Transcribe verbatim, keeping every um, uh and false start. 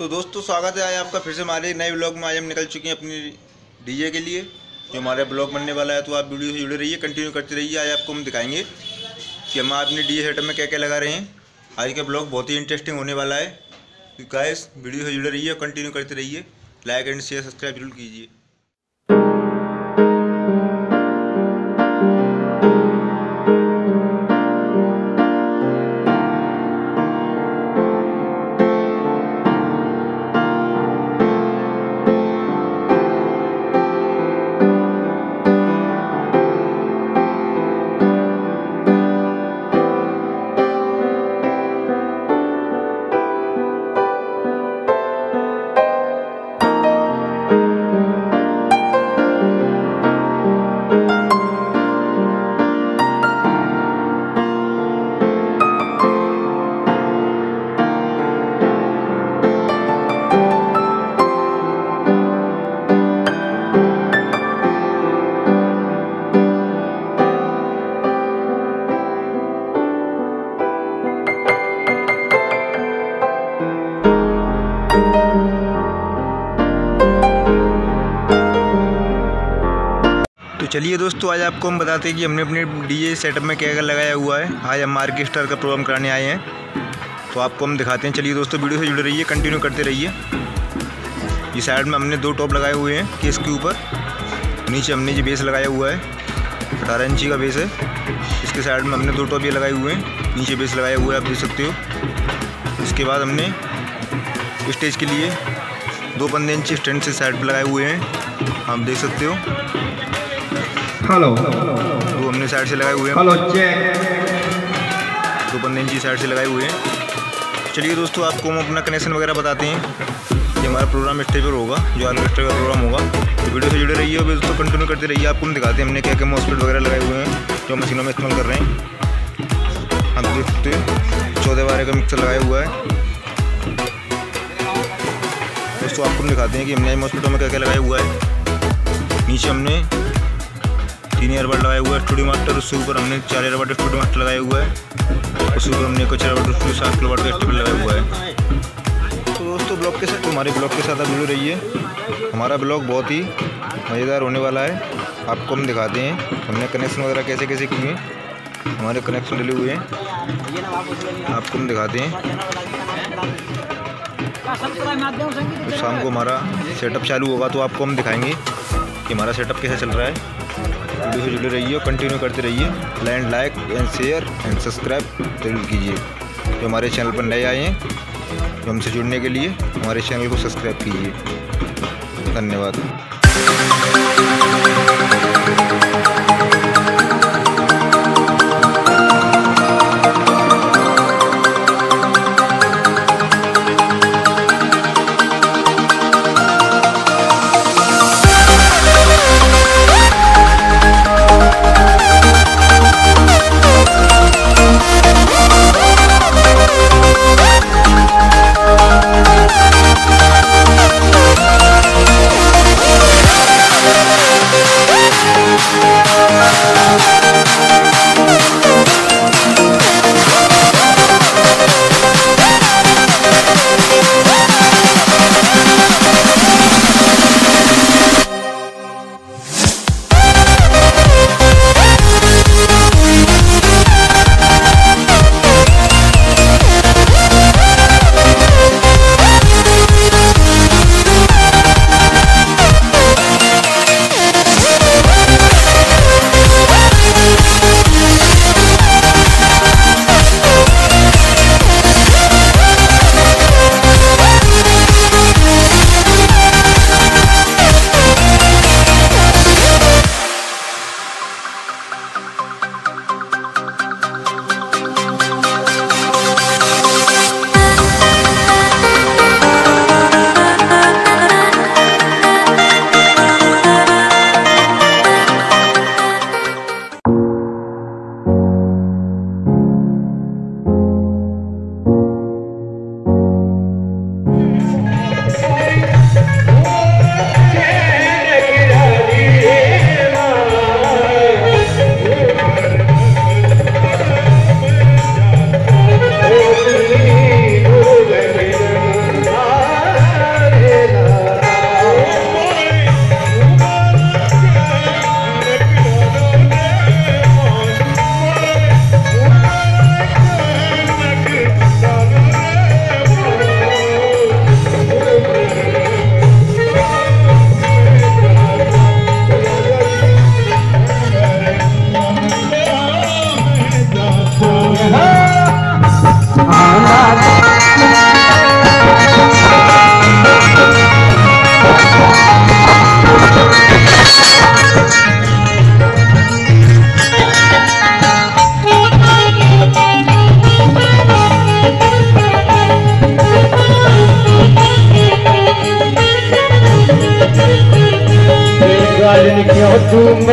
तो दोस्तों स्वागत है आज आपका फिर से हमारे नए ब्लॉग में। आज हम निकल चुके हैं अपनी डीजे के लिए, जो हमारा ब्लॉग बनने वाला है। तो आप वीडियो से जुड़े रहिए, कंटिन्यू करते रहिए। आज आपको हम दिखाएंगे कि हम अपने डीजे सेटअप में क्या क्या लगा रहे हैं। आज का ब्लॉग बहुत ही इंटरेस्टिंग होने वाला है। तो गाइस वीडियो से जुड़े रहिए, कंटिन्यू करते रहिए। लाइक एंड शेयर सब्सक्राइब जरूर कीजिए। तो चलिए दोस्तों, आज आपको हम बताते हैं कि हमने अपने डीजे सेटअप में क्या क्या लगाया हुआ है। आज हम ऑर्केस्ट्रा का प्रोग्राम कराने आए हैं, तो आपको हम दिखाते हैं। चलिए दोस्तों, वीडियो से जुड़े रहिए, कंटिन्यू करते रहिए। ये साइड में हमने दो टॉप लगाए हुए हैं केस के ऊपर। नीचे हमने ये बेस लगाया हुआ है, अठारह इंची का बेस है। इसके साइड में हमने दो टॉप ये लगाए हुए हैं, नीचे बेस लगाया हुआ है, आप देख सकते हो। इसके बाद हमने स्टेज के लिए दो पंद्रह इंची स्टैंड से साइड पर लगाए हुए हैं, आप देख सकते हो। हेलो दो हमने साइड से लगाए हुए हैं, हेलो चेक। दो पंद्रह इंची साइड से लगाए हुए हैं। चलिए दोस्तों, आपको हम अपना कनेक्शन वगैरह बताते हैं कि हमारा प्रोग्राम स्टेज पर होगा, जो ऑर्केस्ट्रा का प्रोग्राम होगा। तो वीडियो से जुड़े रहिए और दोस्तों कंटिन्यू करते रहिए। आपको हम दिखाते हैं हमने क्या क्या मॉस्फेट वगैरह लगाए हुए हैं, जो मशीनों में इस्तेमाल कर रहे हैं। आप देख सकते हैं चौदह बारह का मिक्सर लगाया हुआ है। दोस्तों आपको हम दिखाते हैं कि हमने मॉस्फेटों में क्या क्या लगाया हुआ है। नीचे हमने तीन ईयरबड लगाया हुआ है स्टूडियो मास्टर, उसके ऊपर हमने चार ईयरबड स्टूडियो मास्टर लगाया हुआ है। उसके ऊपर हमने कुछ ईयरबड स्टूडियो सात किलो वाट का स्टेबल लगाया हुआ है। तो दोस्तों ब्लॉग के साथ हमारे ब्लॉग के साथ आप जुड़े रहिए। हमारा ब्लॉग बहुत ही मज़ेदार होने वाला है। आपको हम दिखाते हैं हमने कनेक्शन वगैरह कैसे कैसे किए हैं। हमारे कनेक्शन डले हुए हैं, आपको हम दिखाते हैं। तो शाम को हमारा सेटअप चालू होगा, तो आपको हम दिखाएंगे कि हमारा सेटअप कैसे चल रहा है। वीडियो से जुड़े रहिए, कंटिन्यू करते रहिए। Land like and share and subscribe जरूर कीजिए। जो हमारे चैनल पर नए आए हैं, जो हमसे जुड़ने के लिए हमारे चैनल को सब्सक्राइब कीजिए। धन्यवाद। We'll be right back. झूम